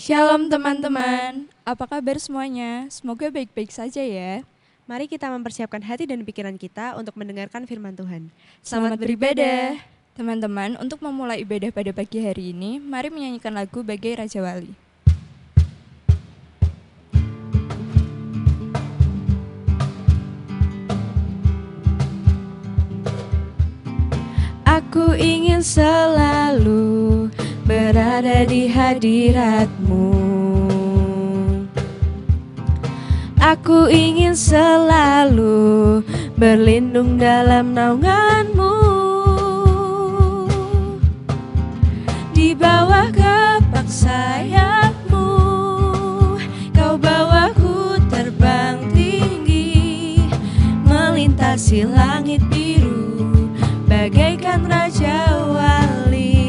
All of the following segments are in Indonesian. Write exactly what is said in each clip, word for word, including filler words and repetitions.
Shalom teman-teman, apa kabar semuanya? Semoga baik-baik saja ya. Mari kita mempersiapkan hati dan pikiran kita untuk mendengarkan firman Tuhan. Selamat, Selamat beribadah. Teman-teman, untuk memulai ibadah pada pagi hari ini, mari menyanyikan lagu Bagai Raja Wali. Aku ingin selalu berada di hadirat-Mu. Aku ingin selalu berlindung dalam naungan-Mu. Di bawah kepak sayap-Mu, Kau bawaku terbang tinggi, melintasi langit biru, bagaikan Raja Wali.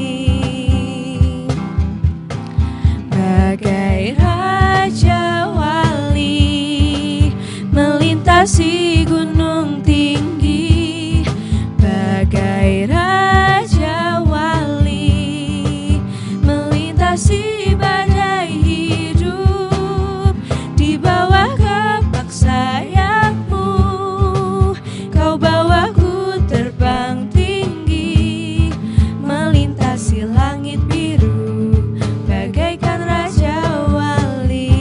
Bagai Raja Wali, melintasi gunung tinggi. Bagai Raja Wali, melintasi badai hidup. Di bawah kepak sayap-Mu, Kau bawaku terbang tinggi, melintasi langit biru, bagaikan Raja Wali.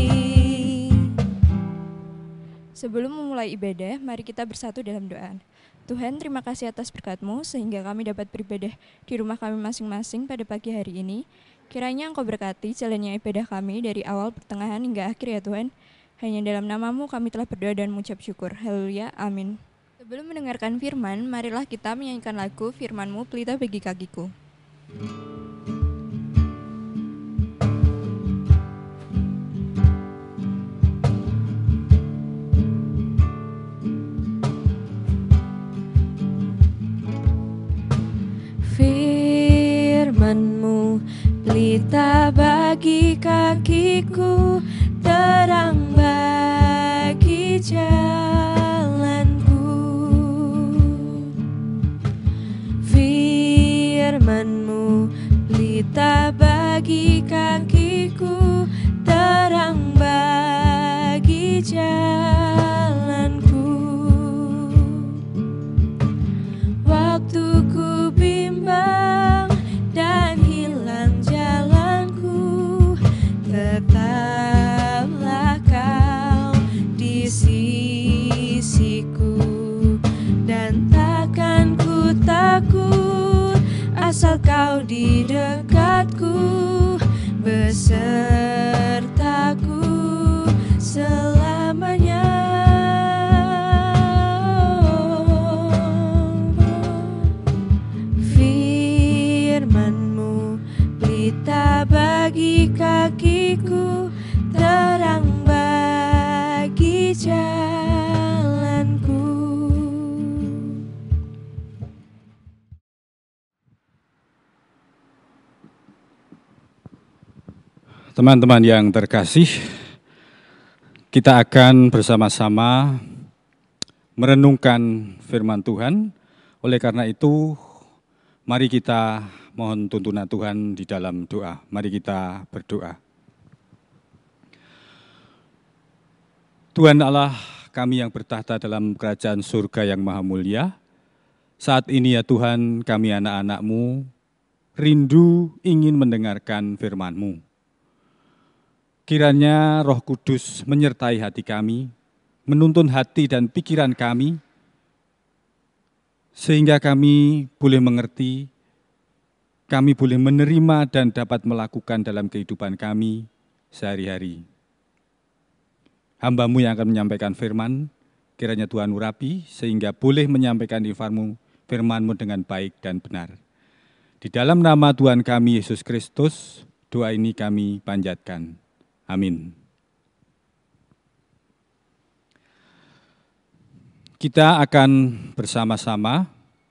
Sebelum memulai ibadah, mari kita bersatu dalam doa. Tuhan, terima kasih atas berkat-Mu sehingga kami dapat beribadah di rumah kami masing-masing pada pagi hari ini. Kiranya Engkau berkati jalannya ibadah kami dari awal, pertengahan hingga akhir ya Tuhan. Hanya dalam nama-Mu kami telah berdoa dan mengucap syukur. Haleluya, amin. Sebelum mendengarkan firman, marilah kita menyanyikan lagu Firman-Mu Pelita Bagi Kakiku. Firman-Mu pelita bagi kakiku, terang bagi jalanku. Firman-Mu pelita bagi kakiku, terang bagi jalanku. Waktu ku bimbang dan hilang jalanku, tetaplah Kau di sisiku, dan takkan ku takut asal Kau di dekatku, besertaku selamanya. Firman-Mu pelita bagi kakiku, terang bagi jalanku. Teman-teman yang terkasih, kita akan bersama-sama merenungkan firman Tuhan. Oleh karena itu, mari kita mohon tuntunan Tuhan di dalam doa. Mari kita berdoa. Tuhan Allah kami yang bertahta dalam kerajaan surga yang maha mulia, saat ini ya Tuhan, kami anak-anak-Mu rindu ingin mendengarkan firman-Mu. Kiranya Roh Kudus menyertai hati kami, menuntun hati dan pikiran kami, sehingga kami boleh mengerti, kami boleh menerima dan dapat melakukan dalam kehidupan kami sehari-hari. Hamba-Mu yang akan menyampaikan firman, kiranya Tuhan urapi, sehingga boleh menyampaikan firman-Mu, firman-Mu dengan baik dan benar. Di dalam nama Tuhan kami Yesus Kristus, doa ini kami panjatkan. Amin. Kita akan bersama-sama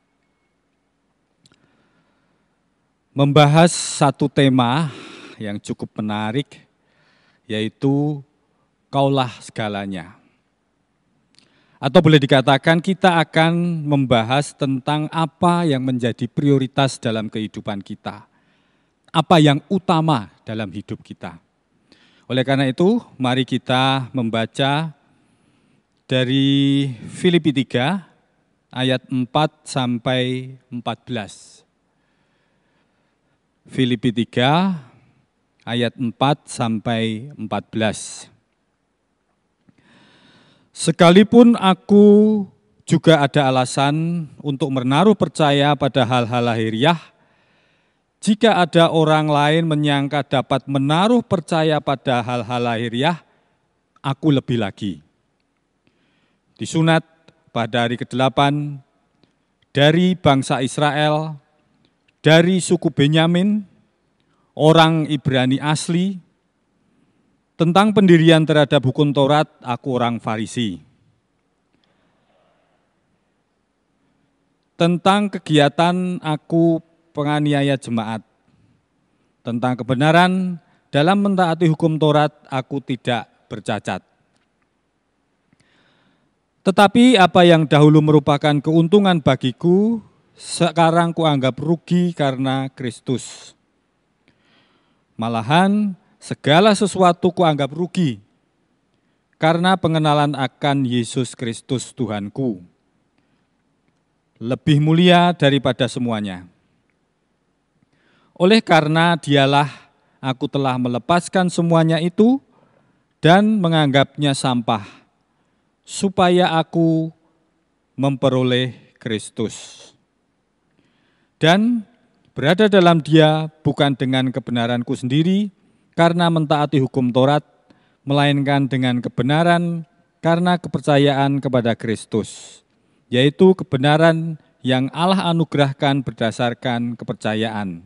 membahas satu tema yang cukup menarik, yaitu Kaulah segalanya. Atau boleh dikatakan kita akan membahas tentang apa yang menjadi prioritas dalam kehidupan kita. Apa yang utama dalam hidup kita. Oleh karena itu, mari kita membaca dari Filipi tiga ayat empat sampai empat belas. Filipi tiga ayat empat sampai empat belas. Sekalipun aku juga ada alasan untuk menaruh percaya pada hal-hal lahiriah, jika ada orang lain menyangka dapat menaruh percaya pada hal-hal lahiriah, aku lebih lagi. Disunat pada hari kedelapan dari bangsa Israel, dari suku Benyamin, orang Ibrani asli. Tentang pendirian terhadap hukum Taurat, aku orang Farisi. Tentang kegiatan, aku penganiaya jemaat. Tentang kebenaran, dalam mentaati hukum Taurat, aku tidak bercacat. Tetapi apa yang dahulu merupakan keuntungan bagiku, sekarang kuanggap rugi karena Kristus. Malahan, segala sesuatu kuanggap rugi, karena pengenalan akan Yesus Kristus Tuhanku. Lebih mulia daripada semuanya. Oleh karena dialah aku telah melepaskan semuanya itu dan menganggapnya sampah, supaya aku memperoleh Kristus. Dan berada dalam Dia bukan dengan kebenaranku sendiri karena mentaati hukum Taurat, melainkan dengan kebenaran karena kepercayaan kepada Kristus, yaitu kebenaran yang Allah anugerahkan berdasarkan kepercayaan.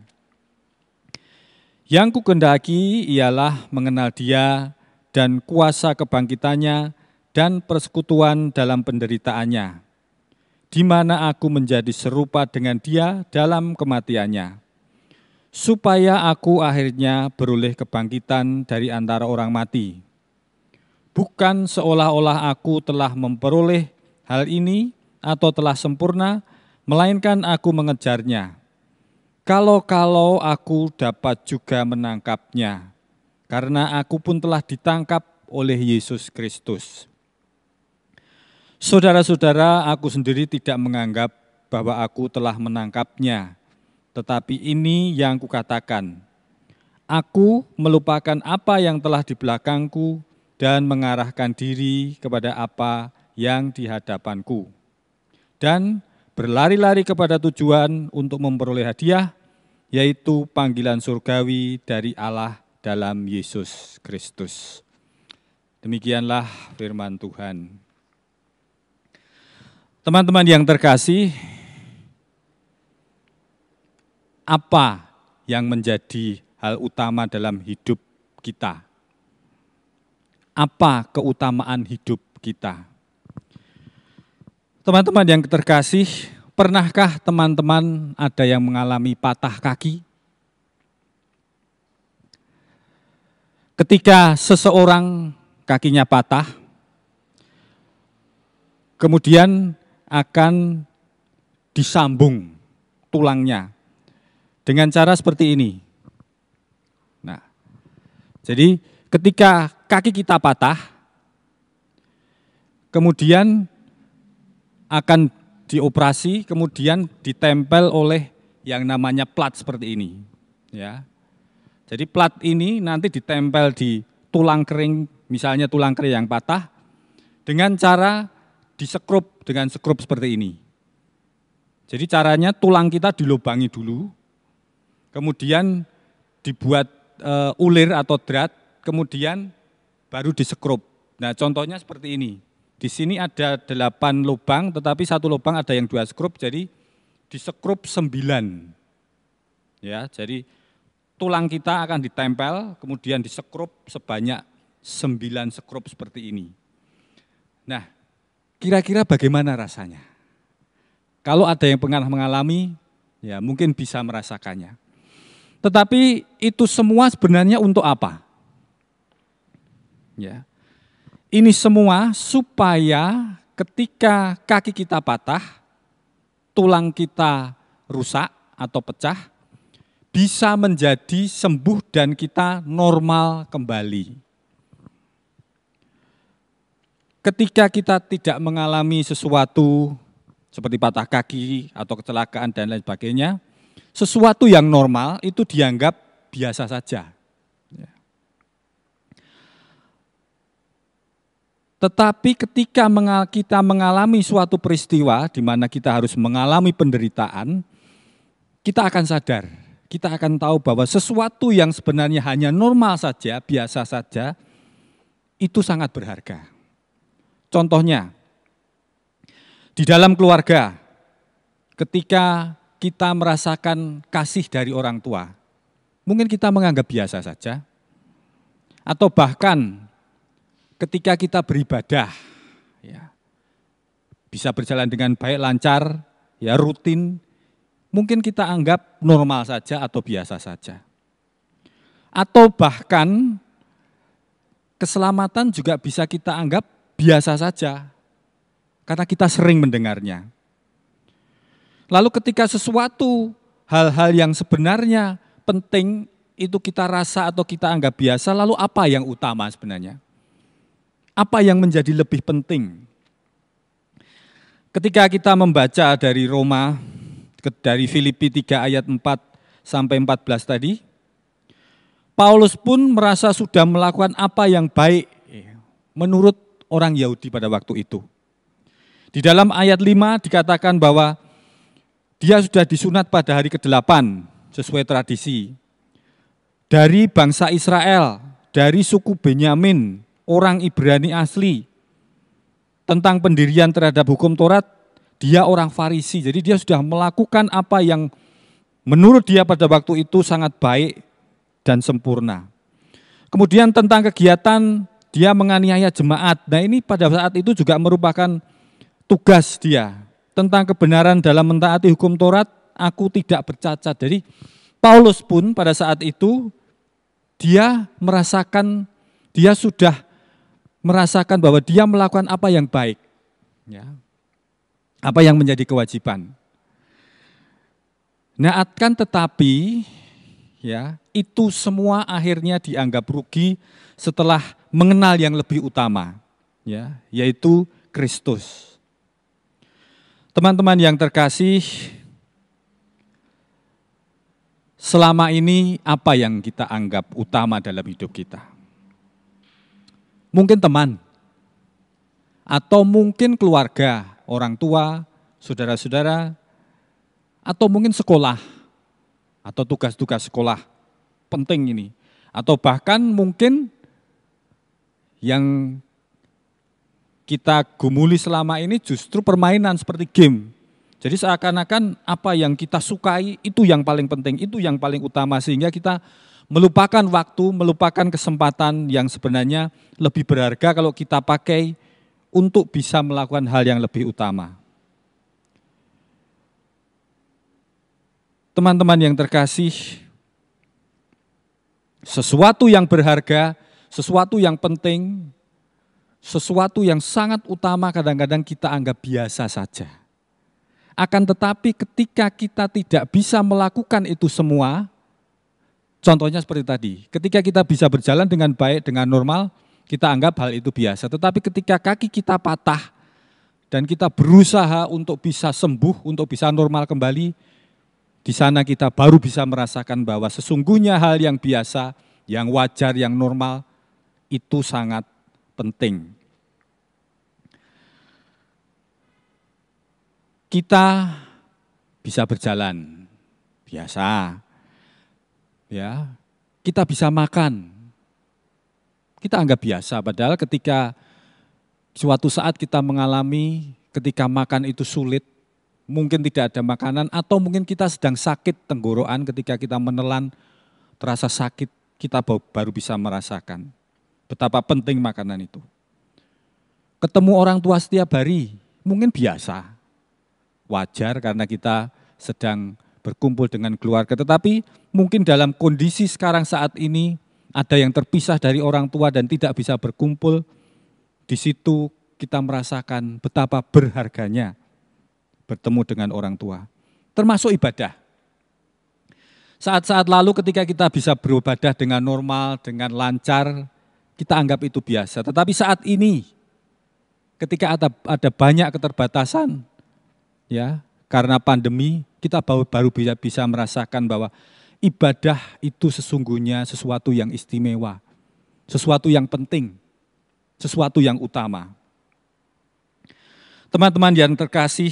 Yang kukendaki ialah mengenal Dia dan kuasa kebangkitannya dan persekutuan dalam penderitaannya, di mana aku menjadi serupa dengan Dia dalam kematiannya, supaya aku akhirnya beroleh kebangkitan dari antara orang mati. Bukan seolah-olah aku telah memperoleh hal ini atau telah sempurna, melainkan aku mengejarnya. Kalau-kalau aku dapat juga menangkapnya, karena aku pun telah ditangkap oleh Yesus Kristus. Saudara-saudara, aku sendiri tidak menganggap bahwa aku telah menangkapnya, tetapi ini yang kukatakan, aku melupakan apa yang telah di belakangku dan mengarahkan diri kepada apa yang di hadapanku. Dan berlari-lari kepada tujuan untuk memperoleh hadiah, yaitu panggilan surgawi dari Allah dalam Yesus Kristus. Demikianlah firman Tuhan. Teman-teman yang terkasih, apa yang menjadi hal utama dalam hidup kita? Apa keutamaan hidup kita? Teman-teman yang terkasih, pernahkah teman-teman ada yang mengalami patah kaki? Ketika seseorang kakinya patah, kemudian akan disambung tulangnya dengan cara seperti ini. Nah, jadi ketika kaki kita patah, kemudian akan dioperasi, kemudian ditempel oleh yang namanya plat seperti ini. Ya, jadi plat ini nanti ditempel di tulang kering, misalnya tulang kering yang patah, dengan cara disekrup dengan sekrup seperti ini. Jadi caranya tulang kita dilubangi dulu, kemudian dibuat e, ulir atau drat, kemudian baru disekrup. Nah, contohnya seperti ini. Di sini ada delapan lubang, tetapi satu lubang ada yang dua skrup, jadi disekrup sembilan. Ya, jadi tulang kita akan ditempel, kemudian disekrup sebanyak sembilan sekrup seperti ini. Nah, kira-kira bagaimana rasanya? Kalau ada yang pernah mengalami, ya mungkin bisa merasakannya. Tetapi itu semua sebenarnya untuk apa? Ya. Ini semua supaya ketika kaki kita patah, tulang kita rusak atau pecah, bisa menjadi sembuh dan kita normal kembali. ketika kita tidak mengalami sesuatu seperti patah kaki atau kecelakaan dan lain sebagainya, sesuatu yang normal itu dianggap biasa saja. Tetapi ketika kita mengalami suatu peristiwa di mana kita harus mengalami penderitaan, kita akan sadar, kita akan tahu bahwa sesuatu yang sebenarnya hanya normal saja, biasa saja, itu sangat berharga. Contohnya, di dalam keluarga, ketika kita merasakan kasih dari orang tua, mungkin kita menganggap biasa saja, atau bahkan ketika kita beribadah, ya, bisa berjalan dengan baik, lancar, ya rutin, mungkin kita anggap normal saja atau biasa saja. Atau bahkan keselamatan juga bisa kita anggap biasa saja, karena kita sering mendengarnya. Lalu ketika sesuatu hal-hal yang sebenarnya penting itu kita rasa atau kita anggap biasa, lalu apa yang utama sebenarnya? Apa yang menjadi lebih penting? Ketika kita membaca dari Roma, dari Filipi tiga ayat empat sampai empat belas tadi, Paulus pun merasa sudah melakukan apa yang baik menurut orang Yahudi pada waktu itu. Di dalam ayat lima dikatakan bahwa dia sudah disunat pada hari kedelapan sesuai tradisi. Dari bangsa Israel, dari suku Benyamin, orang Ibrani asli. Tentang pendirian terhadap hukum Taurat, dia orang Farisi. Jadi dia sudah melakukan apa yang menurut dia pada waktu itu sangat baik dan sempurna. Kemudian tentang kegiatan dia menganiaya jemaat. Nah ini pada saat itu juga merupakan tugas dia. Tentang kebenaran dalam mentaati hukum Taurat, aku tidak bercacat. Jadi Paulus pun pada saat itu dia merasakan, dia sudah merasakan bahwa dia melakukan apa yang baik, ya, apa yang menjadi kewajiban. Nah, akan tetapi, ya, itu semua akhirnya dianggap rugi setelah mengenal yang lebih utama, ya, yaitu Kristus. Teman-teman yang terkasih, selama ini apa yang kita anggap utama dalam hidup kita? Mungkin teman, atau mungkin keluarga, orang tua, saudara-saudara, atau mungkin sekolah, atau tugas-tugas sekolah, penting ini. Atau bahkan mungkin yang kita gumuli selama ini justru permainan seperti game. Jadi seakan-akan apa yang kita sukai itu yang paling penting, itu yang paling utama, sehingga kita melupakan waktu, melupakan kesempatan yang sebenarnya lebih berharga kalau kita pakai untuk bisa melakukan hal yang lebih utama. Teman-teman yang terkasih, sesuatu yang berharga, sesuatu yang penting, sesuatu yang sangat utama kadang-kadang kita anggap biasa saja. Akan tetapi ketika kita tidak bisa melakukan itu semua, contohnya seperti tadi, ketika kita bisa berjalan dengan baik, dengan normal, kita anggap hal itu biasa. Tetapi ketika kaki kita patah dan kita berusaha untuk bisa sembuh, untuk bisa normal kembali, di sana kita baru bisa merasakan bahwa sesungguhnya hal yang biasa, yang wajar, yang normal, itu sangat penting. Kita bisa berjalan biasa, ya, kita bisa makan, kita anggap biasa, padahal ketika suatu saat kita mengalami, ketika makan itu sulit, mungkin tidak ada makanan, atau mungkin kita sedang sakit tenggorokan, ketika kita menelan, terasa sakit, kita baru bisa merasakan betapa penting makanan itu. Ketemu orang tua setiap hari, mungkin biasa, wajar karena kita sedang berkumpul dengan keluarga, tetapi mungkin dalam kondisi sekarang saat ini ada yang terpisah dari orang tua dan tidak bisa berkumpul, di situ kita merasakan betapa berharganya bertemu dengan orang tua. Termasuk ibadah. Saat-saat lalu ketika kita bisa beribadah dengan normal, dengan lancar, kita anggap itu biasa. Tetapi saat ini, ketika ada, ada banyak keterbatasan, ya, karena pandemi, kita baru, baru bisa, bisa merasakan bahwa ibadah itu sesungguhnya sesuatu yang istimewa, sesuatu yang penting, sesuatu yang utama. Teman-teman yang terkasih,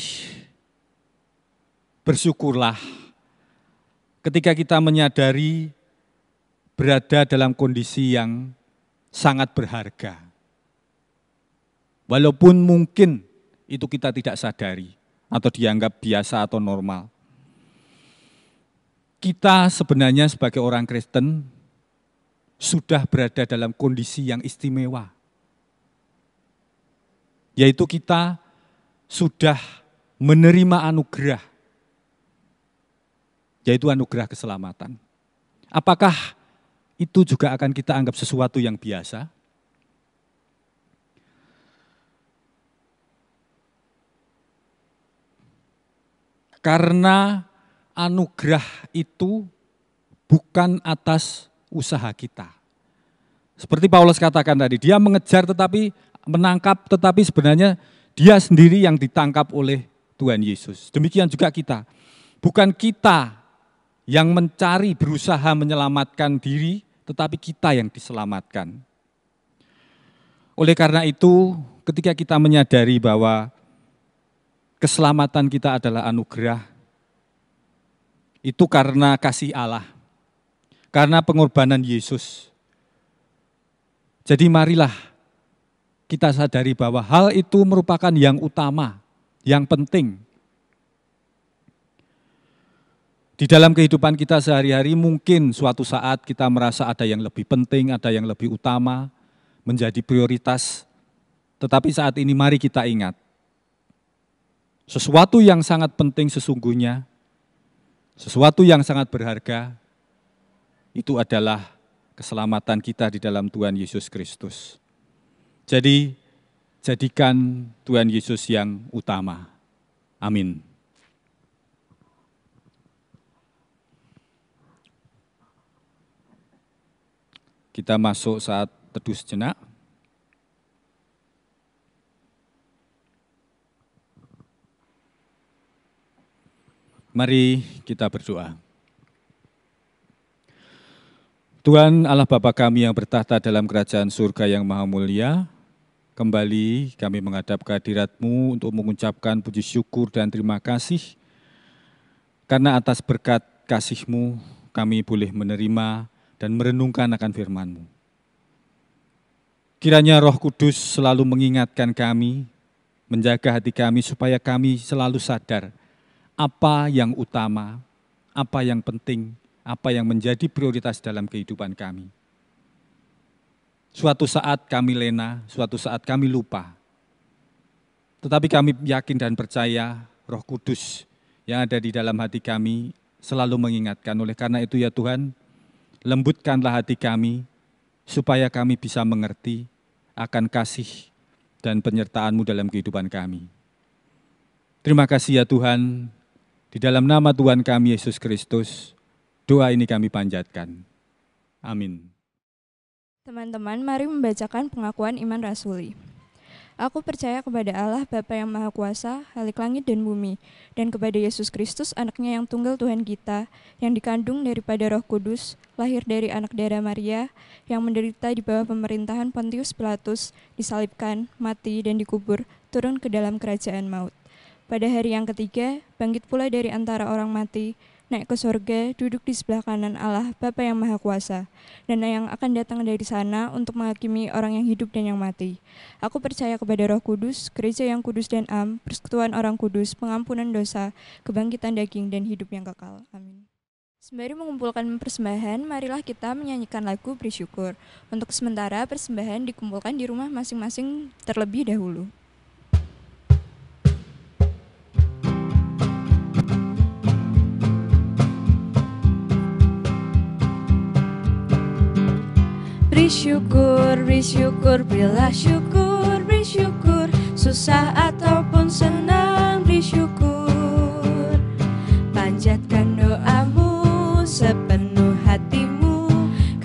bersyukurlah ketika kita menyadari berada dalam kondisi yang sangat berharga. Walaupun mungkin itu kita tidak sadari atau dianggap biasa atau normal. Kita sebenarnya sebagai orang Kristen sudah berada dalam kondisi yang istimewa. Yaitu kita sudah menerima anugerah, yaitu anugerah keselamatan. Apakah itu juga akan kita anggap sesuatu yang biasa? Karena anugerah itu bukan atas usaha kita. Seperti Paulus katakan tadi, dia mengejar tetapi menangkap, tetapi sebenarnya dia sendiri yang ditangkap oleh Tuhan Yesus. Demikian juga kita. Bukan kita yang mencari, berusaha menyelamatkan diri, tetapi kita yang diselamatkan. Oleh karena itu, ketika kita menyadari bahwa keselamatan kita adalah anugerah, itu karena kasih Allah, karena pengorbanan Yesus. Jadi marilah kita sadari bahwa hal itu merupakan yang utama, yang penting. Di dalam kehidupan kita sehari-hari mungkin suatu saat kita merasa ada yang lebih penting, ada yang lebih utama, menjadi prioritas. Tetapi saat ini mari kita ingat, sesuatu yang sangat penting sesungguhnya, sesuatu yang sangat berharga, itu adalah keselamatan kita di dalam Tuhan Yesus Kristus. Jadi, jadikan Tuhan Yesus yang utama. Amin. Kita masuk saat teduh sejenak. Mari kita berdoa. Tuhan Allah Bapa kami yang bertahta dalam kerajaan surga yang maha mulia, kembali kami menghadap kehadirat-Mu untuk mengucapkan puji syukur dan terima kasih, karena atas berkat kasih-Mu kami boleh menerima dan merenungkan akan firman-Mu. Kiranya Roh Kudus selalu mengingatkan kami, menjaga hati kami supaya kami selalu sadar apa yang utama, apa yang penting, apa yang menjadi prioritas dalam kehidupan kami. Suatu saat kami lena, suatu saat kami lupa. Tetapi kami yakin dan percaya Roh Kudus yang ada di dalam hati kami selalu mengingatkan. Oleh karena itu ya Tuhan, lembutkanlah hati kami supaya kami bisa mengerti akan kasih dan penyertaan-Mu dalam kehidupan kami. Terima kasih ya Tuhan, di dalam nama Tuhan kami Yesus Kristus, doa ini kami panjatkan. Amin. Teman-teman, mari membacakan pengakuan iman rasuli. Aku percaya kepada Allah Bapa yang Maha Kuasa, Khalik langit dan bumi, dan kepada Yesus Kristus, anaknya yang tunggal Tuhan kita, yang dikandung daripada Roh Kudus, lahir dari anak darah Maria, yang menderita di bawah pemerintahan Pontius Pilatus, disalibkan, mati, dan dikubur, turun ke dalam kerajaan maut. Pada hari yang ketiga, bangkit pula dari antara orang mati, naik ke surga, duduk di sebelah kanan Allah, Bapa yang Maha Kuasa, dan yang akan datang dari sana untuk menghakimi orang yang hidup dan yang mati. Aku percaya kepada Roh Kudus, gereja yang kudus dan am, persekutuan orang kudus, pengampunan dosa, kebangkitan daging, dan hidup yang kekal. Amin. Sembari mengumpulkan persembahan, marilah kita menyanyikan lagu bersyukur. Untuk sementara, persembahan dikumpulkan di rumah masing-masing terlebih dahulu. Beri syukur, beri syukur, berilah syukur, beri syukur, susah ataupun senang, beri syukur. Panjatkan doamu sepenuh hatimu,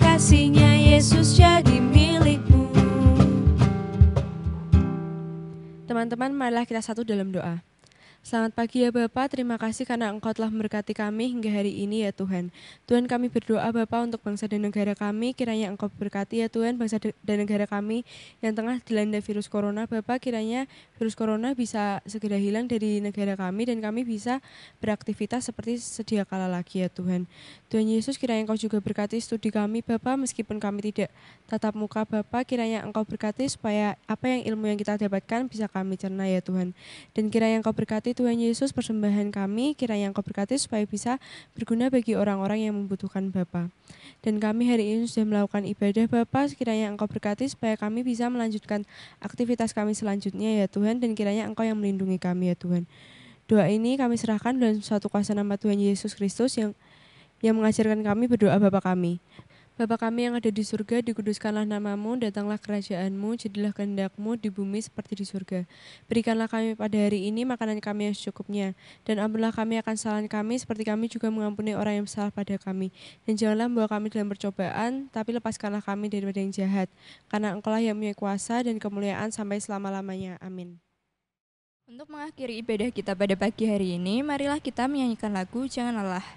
kasih-Nya Yesus jadi milikmu. Teman-teman, marilah kita satu dalam doa. Selamat pagi ya Bapa, terima kasih karena Engkau telah memberkati kami hingga hari ini ya Tuhan. Tuhan, kami berdoa Bapa untuk bangsa dan negara kami, kiranya Engkau berkati ya Tuhan bangsa dan negara kami yang tengah dilanda virus corona. Bapa, kiranya virus corona bisa segera hilang dari negara kami dan kami bisa beraktivitas seperti sedia kala lagi ya Tuhan. Tuhan Yesus, kiranya Engkau juga berkati studi kami Bapa, meskipun kami tidak tatap muka Bapa, kiranya Engkau berkati supaya apa yang ilmu yang kita dapatkan bisa kami cerna ya Tuhan. Dan kiranya Engkau berkati Tuhan Yesus persembahan kami, kiranya Engkau berkati supaya bisa berguna bagi orang-orang yang membutuhkan Bapa. Dan kami hari ini sudah melakukan ibadah Bapa, kiranya Engkau berkati supaya kami bisa melanjutkan aktivitas kami selanjutnya ya Tuhan, dan kiranya Engkau yang melindungi kami ya Tuhan. Doa ini kami serahkan dalam suatu kuasa nama Tuhan Yesus Kristus yang yang mengajarkan kami berdoa Bapa kami. Bapa kami yang ada di surga, dikuduskanlah namamu, datanglah kerajaanmu, jadilah kehendak-mu di bumi seperti di surga. Berikanlah kami pada hari ini makanan kami yang secukupnya, dan ampunilah kami akan kesalahan kami, seperti kami juga mengampuni orang yang bersalah pada kami. Dan janganlah membawa kami dalam percobaan, tapi lepaskanlah kami daripada yang jahat, karena Engkau-lah yang punya kuasa dan kemuliaan sampai selama-lamanya. Amin. Untuk mengakhiri ibadah kita pada pagi hari ini, marilah kita menyanyikan lagu Jangan Lelah.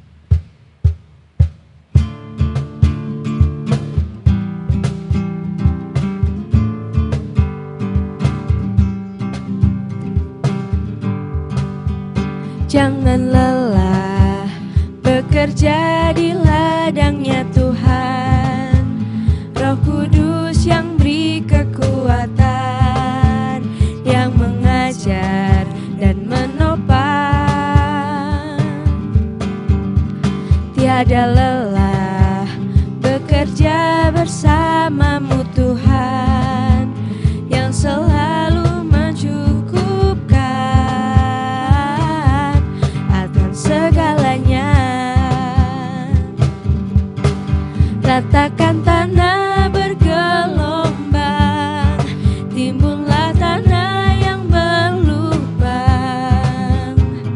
Jangan lelah bekerja di ladangnya Tuhan, Roh Kudus yang beri kekuatan, yang mengajar dan menopang. Tiada lelah bekerja bersamamu Tuhan, yang selalu segalanya. Ratakan tanah bergelombang, timbunlah tanah yang berlubang,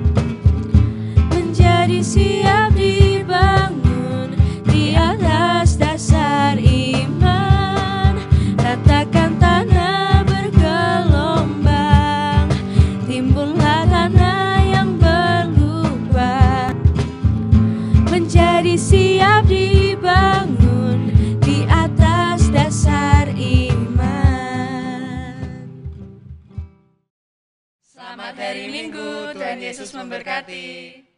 menjadi siap dibangun di atas dasar iman. Ratakan tanah bergelombang, timbunlah tanah yang berlubang, menjadi siap dibangun di atas dasar iman. Selamat hari Minggu, Tuhan Yesus memberkati.